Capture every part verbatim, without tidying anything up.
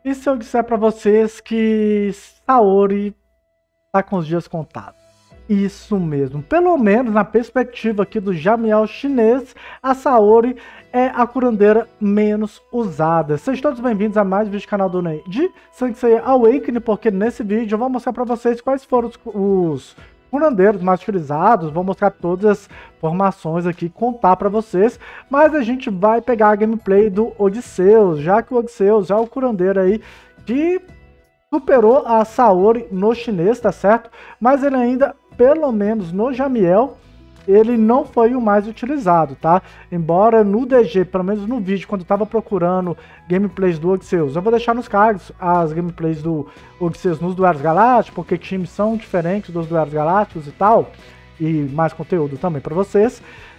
E se eu disser pra vocês que Saori tá com os dias contados? Isso mesmo. Pelo menos na perspectiva aqui do Jamiel chinês, a Saori é a curandeira menos usada. Sejam todos bem-vindos a mais um vídeo do canal do Ney de Sansei Awakening, porque nesse vídeo eu vou mostrar pra vocês quais foram os, os curandeiros mais utilizados, vou mostrar todas as formações aqui, contar pra vocês, mas a gente vai pegar a gameplay do Odisseus, já que o Odisseus é o curandeiro aí que superou a Saori no chinês, tá certo? Mas ele ainda, pelo menos no Jamiel, ele não foi o mais utilizado, tá? Embora no D G, pelo menos no vídeo, quando eu tava procurando gameplays do Odisseus, eu vou deixar nos cards as gameplays do Odisseus nos duelos galácticos, porque times são diferentes dos duelos galácticos e tal, e mais conteúdo também para vocês.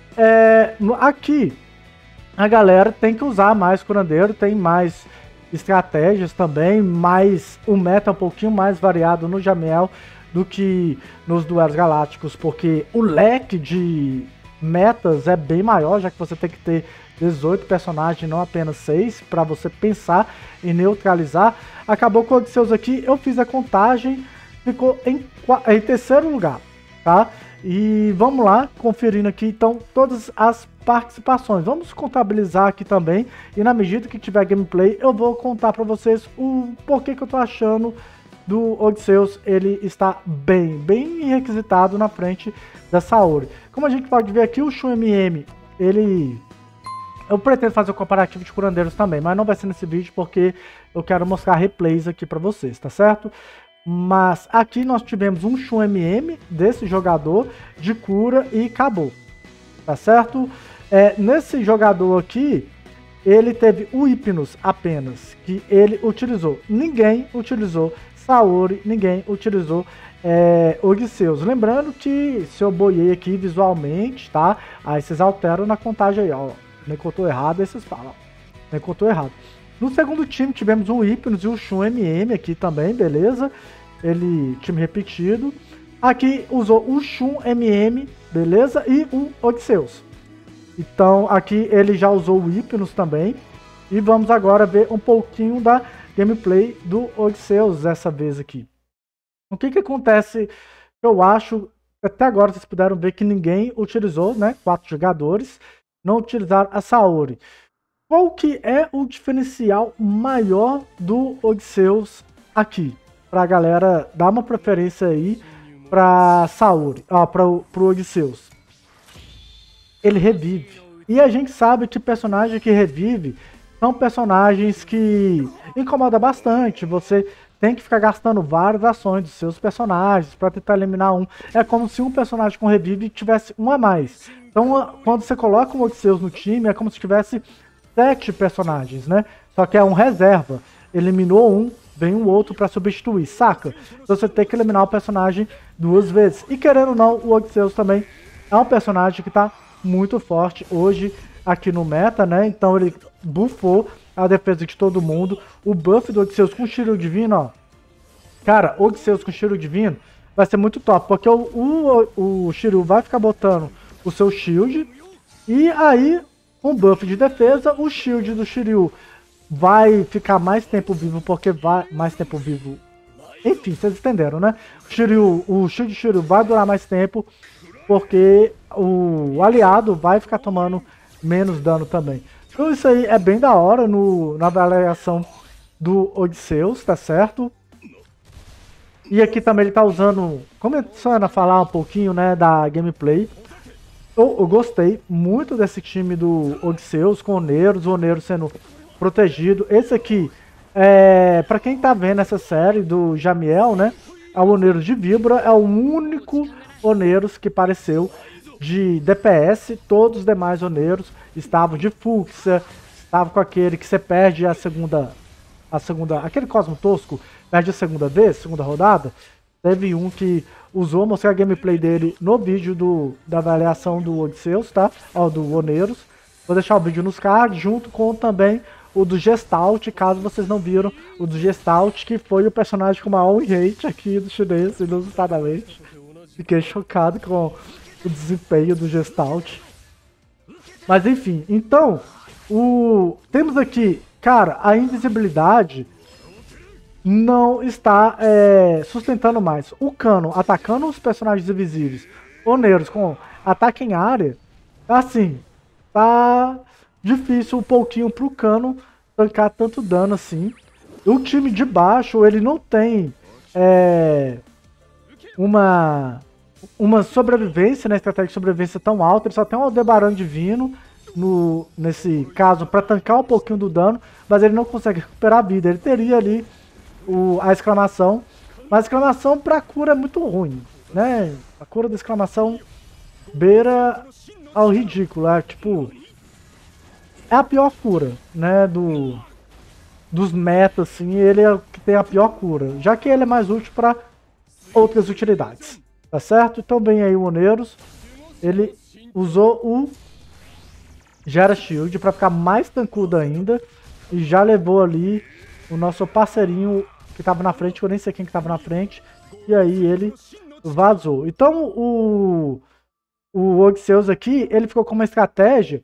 É, aqui, a galera tem que usar mais curandeiro, tem mais estratégias também, mas o meta é um pouquinho mais variado no Jamiel do que nos duelos galácticos, porque o leque de metas é bem maior, já que você tem que ter dezoito personagens, não apenas seis, para você pensar em neutralizar. Acabou com o Odisseus aqui, eu fiz a contagem, ficou em, em terceiro lugar, tá? E vamos lá, conferindo aqui então todas as participações. Vamos contabilizar aqui também, e na medida que tiver gameplay, eu vou contar para vocês o porquê que eu tô achando do Odisseus, ele está bem, bem requisitado na frente da Saori. Como a gente pode ver aqui, o Shun M M, ele... eu pretendo fazer o comparativo de curandeiros também, mas não vai ser nesse vídeo porque eu quero mostrar replays aqui para vocês, tá certo? Mas aqui nós tivemos um Shun M M desse jogador de cura e acabou, tá certo? É, nesse jogador aqui, ele teve o Hypnos apenas, que ele utilizou. Ninguém utilizou Saori, ninguém utilizou é, Odisseus. Lembrando que se eu boiei aqui visualmente, tá? Aí vocês alteram na contagem aí, ó. Nem contou errado, aí vocês falam. Nem contou errado. No segundo time tivemos o Hypnos e o Shun M M aqui também, beleza? Ele, time repetido. Aqui usou o Shun M M, beleza? E o Odisseus. Então aqui ele já usou o Hypnos também. E vamos agora ver um pouquinho da gameplay do Odisseus dessa vez aqui. O que que acontece? Eu acho, até agora vocês puderam ver que ninguém utilizou, né? Quatro jogadores não utilizaram a Saori. Qual que é o diferencial maior do Odisseus aqui? Pra galera dar uma preferência aí pra Saori, ó, pro, pro Odisseus. Ele revive. E a gente sabe que personagem que revive são personagens que incomodam bastante. Você tem que ficar gastando várias ações dos seus personagens para tentar eliminar um. É como se um personagem com revive tivesse um a mais. Então, quando você coloca um Odisseus no time, é como se tivesse sete personagens, né? Só que é um reserva. Eliminou um, vem um outro para substituir, saca? Então você tem que eliminar o personagem duas vezes. E querendo ou não, o Odisseus também é um personagem que está muito forte hoje aqui no meta, né? Então ele buffou a defesa de todo mundo. O buff do Odisseus com Shiryu Divino, ó. Cara, Odisseus com Shiryu Divino vai ser muito top, porque o, o, o Shiryu vai ficar botando o seu shield, e aí, com buff de defesa, o shield do Shiryu vai ficar mais tempo vivo, porque vai mais tempo vivo. Enfim, vocês entenderam, né? O, Shiryu, o shield do Shiryu vai durar mais tempo, porque o aliado vai ficar tomando menos dano também. Então isso aí é bem da hora no, na avaliação do Odisseus, tá certo? E aqui também ele tá usando, começando a falar um pouquinho, né, da gameplay. Eu, eu gostei muito desse time do Odisseus, com o Oneiros, o Oneiros sendo protegido. Esse aqui, é, pra quem tá vendo essa série do Jamiel, né, é o Oneiros de Vibra, é o único Oneiros que apareceu de D P S. Todos os demais Oneiros estavam de Fúcsia, estavam com aquele que você perde a segunda, a segunda, aquele Cosmo Tosco, perde a segunda vez, segunda rodada. Teve um que usou, mostrei a gameplay dele no vídeo do, da avaliação do Odisseus, tá? Ó, do Oneiros. Vou deixar o vídeo nos cards, junto com também o do Gestalt, caso vocês não viram o do Gestalt, que foi o personagem com maior rate aqui do chinês, inusitadamente. Fiquei chocado com o desempenho do Gestalt. Mas enfim, então, o... temos aqui, cara, a invisibilidade não está é, sustentando mais. O Cano atacando os personagens invisíveis, oneiros com ataque em área, assim, tá difícil um pouquinho pro Cano tancar tanto dano assim. O time de baixo, ele não tem é, uma, uma sobrevivência, né, estratégia de sobrevivência tão alta, ele só tem um Aldebaran Divino, no, nesse caso, para tancar um pouquinho do dano, mas ele não consegue recuperar a vida. Ele teria ali o, a exclamação, mas a exclamação para cura é muito ruim, né? A cura da exclamação beira ao ridículo, é tipo, é a pior cura, né, do, dos metas, assim, ele é o que tem a pior cura, já que ele é mais útil para outras utilidades, tá certo? Então bem aí o Oneiros, ele usou o Gera Shield para ficar mais tancudo ainda e já levou ali o nosso parceirinho que estava na frente, eu nem sei quem que estava na frente, e aí ele vazou. Então o, o Odysseus aqui, ele ficou com uma estratégia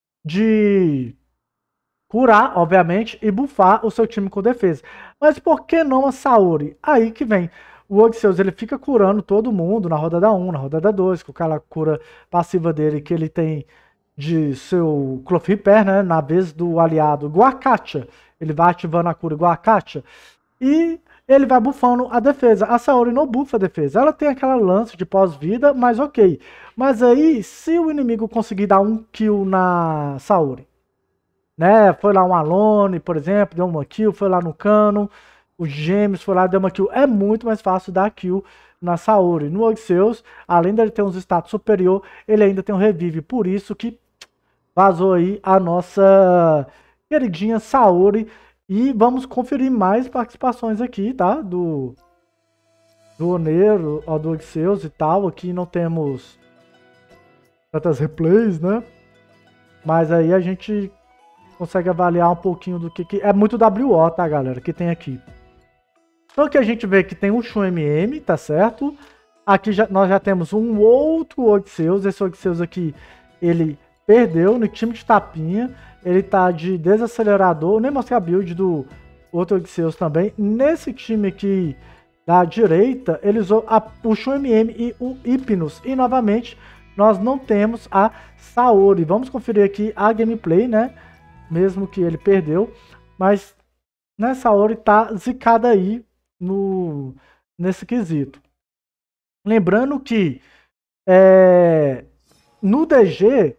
de curar, obviamente, e buffar o seu time com defesa. Mas por que não a Saori? Aí que vem. O Odysseus, ele fica curando todo mundo na rodada um, na rodada dois, com aquela cura passiva dele que ele tem de seu Cloth Repair, né, na vez do aliado Guacacha, ele vai ativando a cura Guacacha e ele vai buffando a defesa. A Saori não buffa a defesa, ela tem aquela lance de pós-vida, mas ok. Mas aí, se o inimigo conseguir dar um kill na Saori, né, foi lá um Alone, por exemplo, deu uma kill, foi lá no Cano, o Gêmeos foi lá, deu uma kill, é muito mais fácil dar kill na Saori. No Odysseus, além dele ter uns status superior, ele ainda tem um revive, por isso que vazou aí a nossa queridinha Saori. E vamos conferir mais participações aqui, tá? Do, do Oneiro, ó, do Odysseus e tal. Aqui não temos tantas replays, né? Mas aí a gente consegue avaliar um pouquinho do que... que é muito W O, tá, galera? Que tem aqui. Então aqui a gente vê que tem o Shun M M, tá certo? Aqui já, nós já temos um outro Odysseus. Esse Odysseus aqui, ele perdeu no time de tapinha. Ele tá de desacelerador. Nem mostrei a build do outro Odysseus também. Nesse time aqui da direita, ele usou a, o Shun M M e o Hypnos. E novamente, nós não temos a Saori. Vamos conferir aqui a gameplay, né? Mesmo que ele perdeu. Mas, né, Saori tá zicada aí no, nesse quesito. Lembrando que é, no D G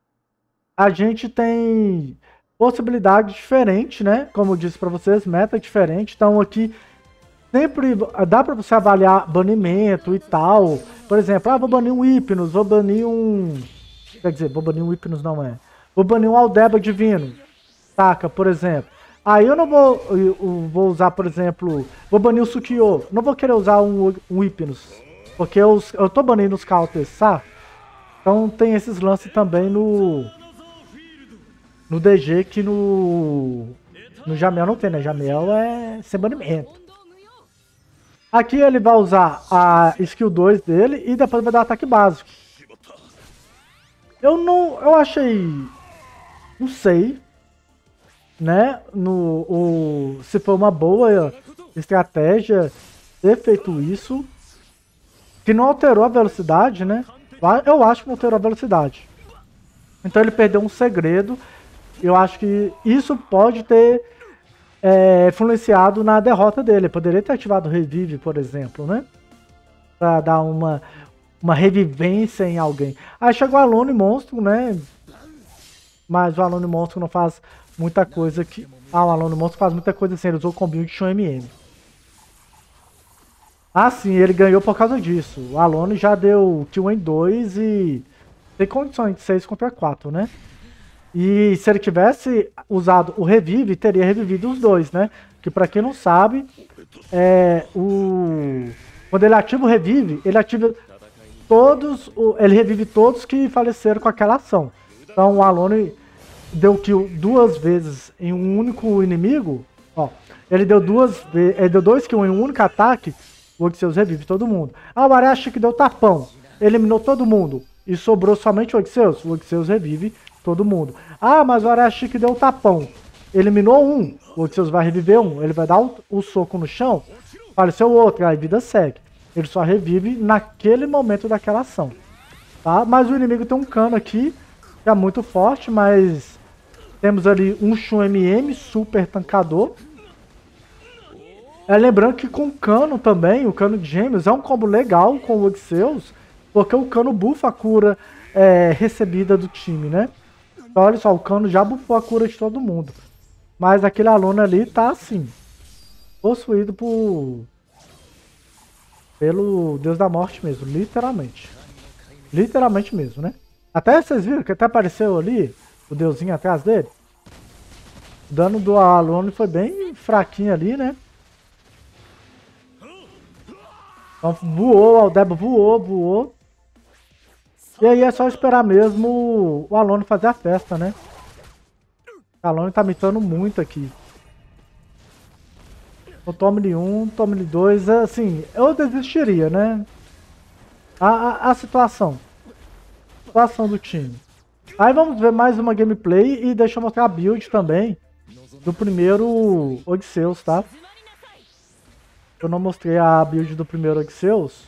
a gente tem possibilidade diferente, né? Como eu disse para vocês, meta diferente. Então aqui sempre dá para você avaliar banimento e tal. Por exemplo, ah, vou banir um Hypnos, vou banir um... Quer dizer, vou banir um Hypnos não é. Vou banir um Aldeba Divino, saca, por exemplo. Aí eu não vou, eu, eu vou usar, por exemplo, vou banir o Sukio. Não vou querer usar um, um Hypnos, porque eu, eu tô banindo os counters, sabe? Então tem esses lances também no... No D G que no... No Jamel não tem, né? Jamel é sem banimento. Aqui ele vai usar a skill dois dele e depois vai dar ataque básico. Eu não... Eu achei... Não sei. Né? No, o, se foi uma boa estratégia ter feito isso. Que não alterou a velocidade, né? Eu acho que não alterou a velocidade. Então ele perdeu um segredo. Eu acho que isso pode ter é, influenciado na derrota dele. Poderia ter ativado o Revive, por exemplo, né? Pra dar uma, uma revivência em alguém. Aí chegou o Alone Monstro, né? Mas o Alone Monstro não faz muita coisa que... Ah, o Alone Monstro faz muita coisa assim. Ele usou o combinho de Shun M M. Ah, sim, ele ganhou por causa disso. O Alone já deu kill em dois e tem condições de seis contra quatro, né? E se ele tivesse usado o Revive, teria revivido os dois, né? Que pra quem não sabe, é, o... quando ele ativa o Revive, ele ativa todos, ele revive todos que faleceram com aquela ação. Então o Alone deu kill duas vezes em um único inimigo, ó. Ele deu duas vezes, ele deu dois kills em um único ataque, o Odysseus revive todo mundo. Ah, o Arashi que deu tapão, eliminou todo mundo e sobrou somente o Odysseus, o Odysseus revive todo mundo. Ah, mas o Arashi que deu tapão eliminou um, o Odisseus vai reviver um, ele vai dar o, o soco no chão, apareceu outro, aí a vida segue. Ele só revive naquele momento daquela ação, tá? Mas o inimigo tem um cano aqui, que é muito forte, mas temos ali um Shun M M, super tancador. É, lembrando que com o cano também, o cano de gêmeos, é um combo legal com o Odisseus, porque o cano buffa a cura é, recebida do time, né? Então olha só, o cano já buffou a cura de todo mundo. Mas aquele aluno ali tá assim, possuído por... pelo Deus da Morte mesmo, literalmente. Literalmente mesmo, né? Até vocês viram que até apareceu ali o deusinho atrás dele. O dano do aluno foi bem fraquinho ali, né? Então voou, o Aldebo voou, voou. E aí é só esperar mesmo o aluno fazer a festa, né? O aluno tá mitando muito aqui. O tome-lhe um, tome-lhe dois, assim, eu desistiria, né? A, a, a situação. A situação do time. Aí vamos ver mais uma gameplay e deixa eu mostrar a build também do primeiro Odisseus, tá? Eu não mostrei a build do primeiro Odisseus.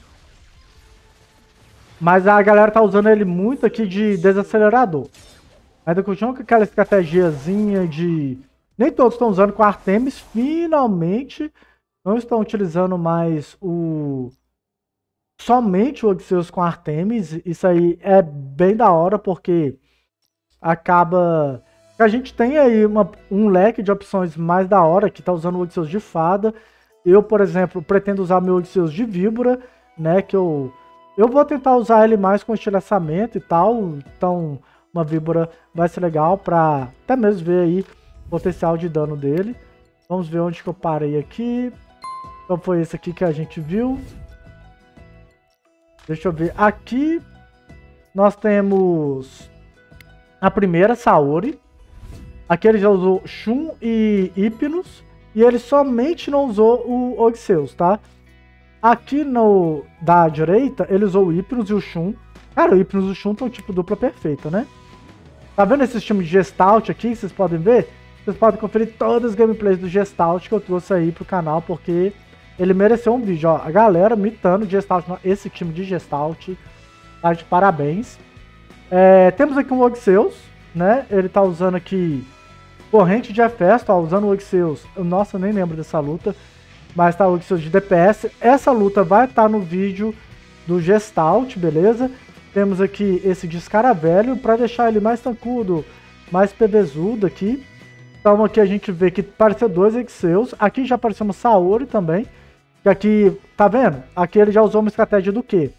Mas a galera tá usando ele muito aqui de desacelerador. Ainda continua com aquela estratégiazinha de... Nem todos estão usando com Artemis. Finalmente não estão utilizando mais o... somente o Odisseus com Artemis. Isso aí é bem da hora, porque acaba... A gente tem aí uma, um leque de opções mais da hora, que tá usando o Odisseus de Fada. Eu, por exemplo, pretendo usar meu Odisseus de Víbora, né, que eu... Eu vou tentar usar ele mais com estilhaçamento e tal, então uma víbora vai ser legal pra até mesmo ver aí o potencial de dano dele. Vamos ver onde que eu parei aqui. Então foi esse aqui que a gente viu. Deixa eu ver. Aqui nós temos a primeira, Saori. Aqui ele já usou Shun e Hypnos. E ele somente não usou o Odisseus, tá? Aqui no da direita, ele usou o Hypnos e o Shun. Cara, o Hypnos e o Shun estão tipo dupla perfeita, né? Tá vendo esse time de Gestalt aqui? Vocês podem ver? Vocês podem conferir todas as gameplays do Gestalt que eu trouxe aí pro canal, porque ele mereceu um vídeo. Ó, a galera mitando Gestalt, esse time de Gestalt, tá de parabéns. É, temos aqui um Odisseus, né? Ele tá usando aqui corrente de Hefesto, ó, usando o Odisseus. Nossa, eu nem lembro dessa luta. Mas tá o Odisseus de D P S. Essa luta vai estar no vídeo do Gestalt, beleza? Temos aqui esse de Escaravelho para deixar ele mais tancudo, mais PVzudo aqui. Então aqui a gente vê que apareceu dois Odisseus. Aqui já apareceu uma Saori também. Que aqui, tá vendo? Aqui ele já usou uma estratégia do quê?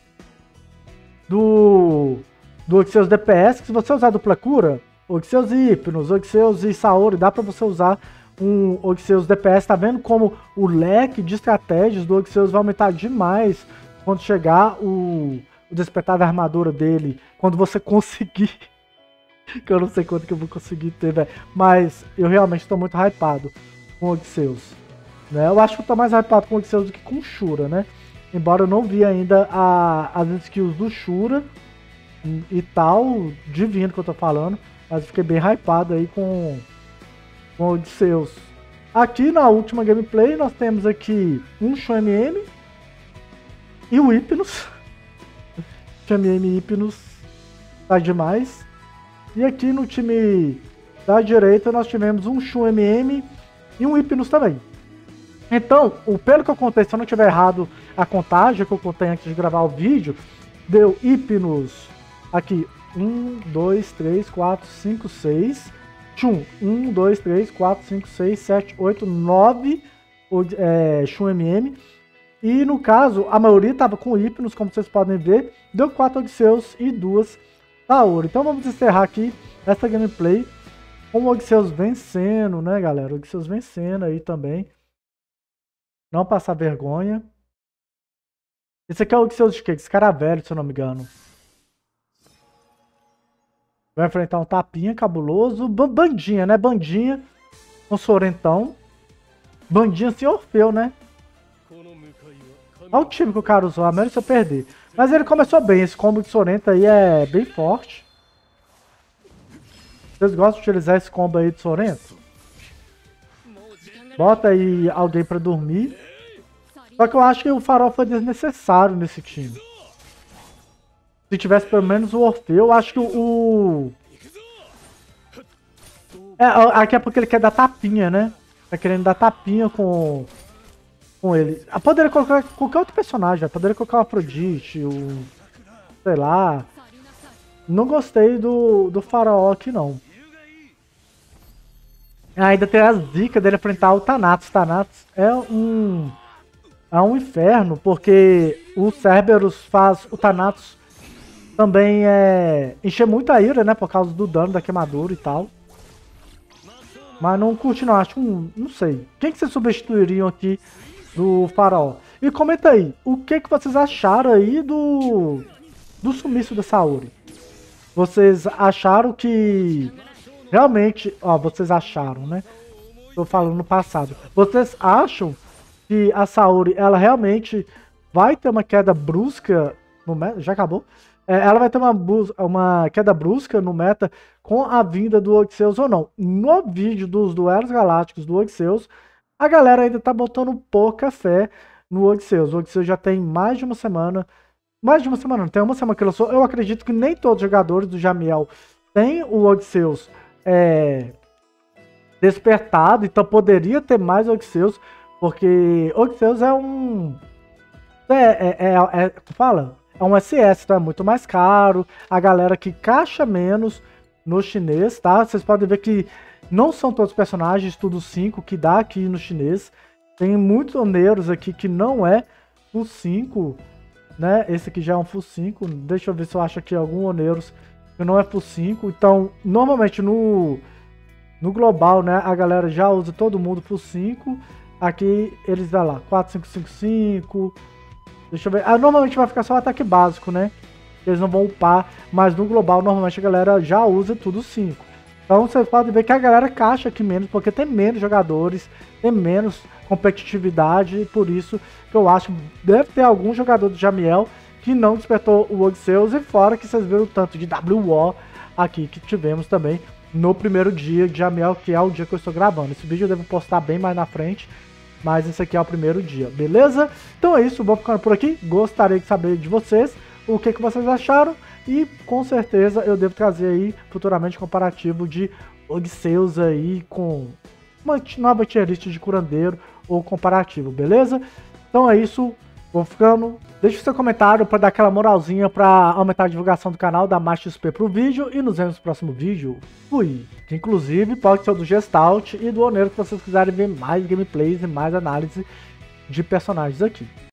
Do, do Odisseus D P S, que se você usar dupla cura, Odisseus e Hypnos, Odisseus e Saori, dá para você usar um Odisseus D P S. Tá vendo como o leque de estratégias do Odisseus vai aumentar demais quando chegar o, o despertar da armadura dele, quando você conseguir. Que eu não sei quanto que eu vou conseguir ter, velho. Mas eu realmente estou muito hypado com o Odisseus, né? Eu acho que eu tô mais hypado com o Odisseus do que com o Shura, né? Embora eu não vi ainda a, as skills do Shura e tal, divino que eu tô falando, mas eu fiquei bem hypado aí com com o Odisseus. Aqui na última gameplay nós temos aqui um Shun M M e o Hypnos. Shun M M e Hypnos tá demais. E aqui no time da direita nós tivemos um Shun M M e um Hypnos também. Então, o pelo que eu contei, se eu não tiver errado a contagem que eu contei antes de gravar o vídeo, deu Hypnos aqui um, dois, três, quatro, cinco, seis. Shun, um, dois, três, quatro, cinco, seis, sete, oito, nove é, Shun M M. E no caso, a maioria estava com Hypnos, como vocês podem ver. Deu quatro Odisseus e duas Saori. Então vamos encerrar aqui essa gameplay com o Odisseus vencendo, né, galera? O Odisseus vencendo aí também. Não passar vergonha. Esse aqui é o Odisseus de quê? Escaravelho, se eu não me engano. Vai enfrentar um tapinha cabuloso. Bandinha, né? Bandinha com Sorentão. Bandinha sem Orfeu, né? Olha o time que o cara usou. A menos se eu perder. Mas ele começou bem. Esse combo de Sorento aí é bem forte. Vocês gostam de utilizar esse combo aí de Sorento? Bota aí alguém pra dormir. Só que eu acho que o Farol foi desnecessário nesse time. Se tivesse pelo menos o Orfeu, eu acho que o... É, aqui é porque ele quer dar tapinha, né? Tá querendo dar tapinha com, com ele. Eu poderia colocar qualquer outro personagem, eu poderia colocar o Afrodite, o... sei lá. Não gostei do, do Faraó aqui, não. Ainda tem a zica dele enfrentar o Thanatos. O Thanatos é um... é um inferno, porque o Cerberus faz o Thanatos também é encher muita ira, né? Por causa do dano da queimadura e tal. Mas não curti não, acho um... não sei. Quem que vocês substituiriam aqui do Faraó? E comenta aí, o que que vocês acharam aí do... do sumiço da Saori? Vocês acharam que... realmente... ó, vocês acharam, né? Tô falando no passado. Vocês acham que a Saori, ela realmente vai ter uma queda brusca no meta? Já acabou? É, ela vai ter uma, uma queda brusca no meta com a vinda do Odisseus ou não? No vídeo dos duelos galácticos do Odisseus, a galera ainda tá botando pouca fé no Odisseus. O Odisseus já tem mais de uma semana. Mais de uma semana, não tem uma semana que lançou. Eu acredito que nem todos os jogadores do Jamiel têm o Odisseus é, despertado, então poderia ter mais Odisseus. Porque Odisseus é um... É, é, é, é, fala? É um S S, então é muito mais caro. A galera que caixa menos no chinês, tá? Vocês podem ver que não são todos os personagens, tudo cinco que dá aqui no chinês. Tem muitos oneiros aqui que não é full cinco, né? Esse aqui já é um full cinco. Deixa eu ver se eu acho aqui algum oneiros que não é full cinco. Então, normalmente no, no global, né? A galera já usa todo mundo full cinco. Aqui eles dão lá, quatro cinco cinco cinco. Deixa eu ver. Ah, normalmente vai ficar só o ataque básico, né? Eles não vão upar, mas no global normalmente a galera já usa tudo cinco. Então vocês podem ver que a galera caixa aqui menos, porque tem menos jogadores, tem menos competitividade, e por isso que eu acho que deve ter algum jogador do Jamiel que não despertou o Odisseus, e fora que vocês viram o tanto de W O aqui que tivemos também no primeiro dia de Jamiel, que é o dia que eu estou gravando. Esse vídeo eu devo postar bem mais na frente, mas esse aqui é o primeiro dia, beleza? Então é isso, vou ficando por aqui. Gostaria de saber de vocês o que, que vocês acharam. E com certeza eu devo trazer aí futuramente comparativo de Odisseus aí com uma nova tier list de curandeiro ou comparativo, beleza? Então é isso, vou ficando. Deixe seu comentário para dar aquela moralzinha para aumentar a divulgação do canal, dar mais X P pro vídeo, e nos vemos no próximo vídeo. Fui! Que inclusive pode ser o do Gestalt e do Oneiro, que vocês quiserem ver mais gameplays e mais análise de personagens aqui.